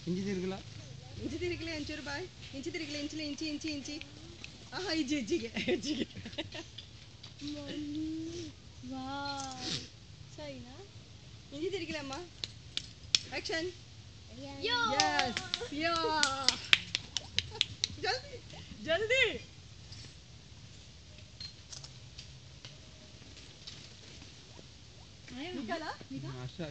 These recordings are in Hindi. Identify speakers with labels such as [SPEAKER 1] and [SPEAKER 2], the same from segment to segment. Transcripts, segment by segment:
[SPEAKER 1] ಇಂಚಿ ತಿರುಗಲ
[SPEAKER 2] ಒಂಚೂರು ಬಾಯ್ ಇಂಚಿ ತಿರುಗಲ ಇಂಚಿ ಆಹಾ ಹೆಜ್ಜಿಗೆ ಸರಿನಾ ಇಂಚಿ ತಿರುಗಲ ಅಮ್ಮ ಆಕ್ಷನ್ ಯಸ್ ಯಾ ಜಲ್ದಿ निकाला
[SPEAKER 1] आशा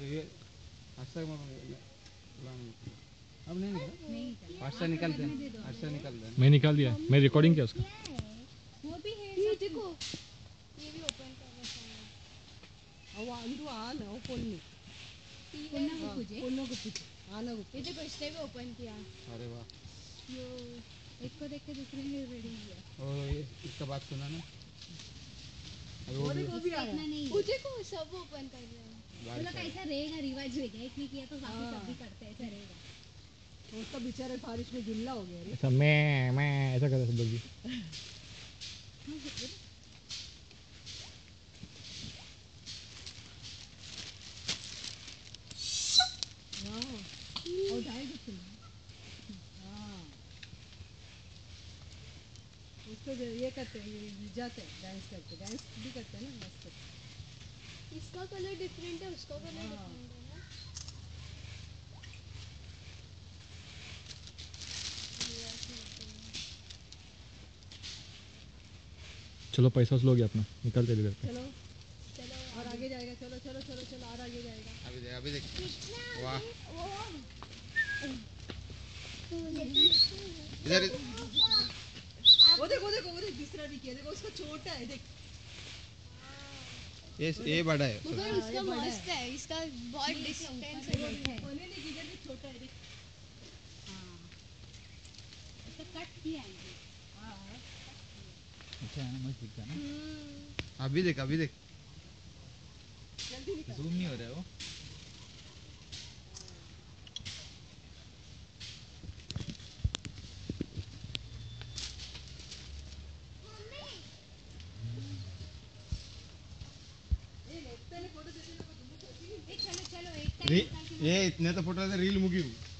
[SPEAKER 1] अब नहीं आशा निकालते हैं आशा निकालते हैं
[SPEAKER 3] मैं निकाल दिया मैं रिकॉर्डिंग किया उसका
[SPEAKER 4] वो भी है
[SPEAKER 2] ये देखो
[SPEAKER 4] ये भी ओपन करना चाहिए
[SPEAKER 2] ಅವ ಅಂದು ಆನ ಪೊನ್ನು
[SPEAKER 4] पन्ना को पूछे
[SPEAKER 2] ಪೊನ್ನೋಗು ಪೂಜೆ ಆನಗು
[SPEAKER 4] ये देखो इसने भी ओपन किया
[SPEAKER 1] अरे वाह
[SPEAKER 4] यो एक को देख के दूसरे ने रेडी किया
[SPEAKER 1] और इसका बात सुना ना अरे
[SPEAKER 2] वो देखो भी आया
[SPEAKER 4] इतना नहीं
[SPEAKER 2] पूजे को
[SPEAKER 4] सब ओपन कर दिया
[SPEAKER 1] बारिश
[SPEAKER 4] मतलब ऐसा रहेगा रिवाज हो गया एक ने किया तो बाकी सब भी करते हैं ऐसा रहेगा
[SPEAKER 2] उसका बेचारा बारिश में गिल्ला हो गया रे
[SPEAKER 3] ऐसा मैं ऐसा कर सब लोग
[SPEAKER 2] और जाएगा तुम हाँ उसको ये करते हैं ये जाते हैं डांस करते डांस भी करते हैं ना मस्त
[SPEAKER 4] इसका कलर डिफरेंट है उसका कलर
[SPEAKER 2] हाँ।
[SPEAKER 4] डिफरेंट है ना
[SPEAKER 3] चलो पैसा लोग अपना निकाल के दे देते
[SPEAKER 2] चलो
[SPEAKER 4] चलो
[SPEAKER 2] और आगे जाएगा चलो चलो चलो चलो और आगे जाएगा
[SPEAKER 1] अभी देख वाह इधर
[SPEAKER 2] वो देखो दूसरा भी किया देखो उसका छोटा है देख
[SPEAKER 1] ये बड़ा है
[SPEAKER 4] मगर
[SPEAKER 2] हाँ,
[SPEAKER 4] उसका
[SPEAKER 2] ये बड़ा
[SPEAKER 4] मस्त है इसका बहुत डिस्टेंस है
[SPEAKER 2] कोने नहीं इधर भी छोटा है देख
[SPEAKER 4] इसका कट किया है
[SPEAKER 2] हाँ
[SPEAKER 5] अच्छा है ना मस्त दिखता है ना
[SPEAKER 1] अभी देख
[SPEAKER 2] जल्दी निकाल
[SPEAKER 5] जूम नहीं हो रहा है वो
[SPEAKER 4] चलो चलो एक टाइम
[SPEAKER 1] ये इतने तो फोटो रील मुगी